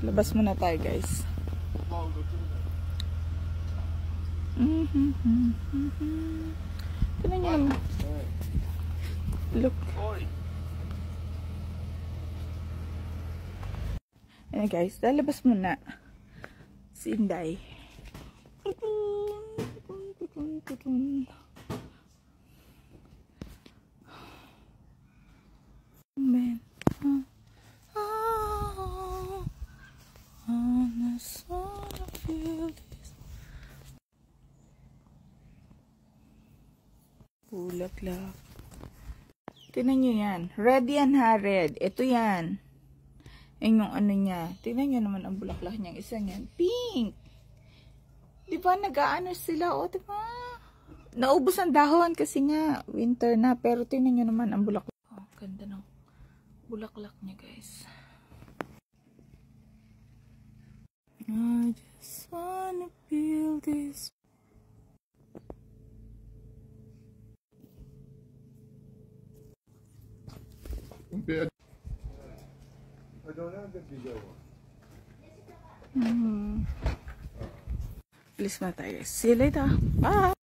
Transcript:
Labas muna tayo, guys. Tignan nyo naman. Look. Ayan guys, lalabas muna si Inday. Man. Bulaklak. Tignan nyo yan. Red yan ha, red. Ito yan. Yan yung ano niya. Tignan nyo naman ang bulaklak niya. Isa niyan. Pink. Diba nag-aano sila? O diba? Naubos ang dahon kasi nga winter na. Pero tignan nyo naman ang bulaklak. Oh, ganda ng bulaklak niya guys. I just wanna feel this. I don't have the video. Please na tayo. See you later. Bye!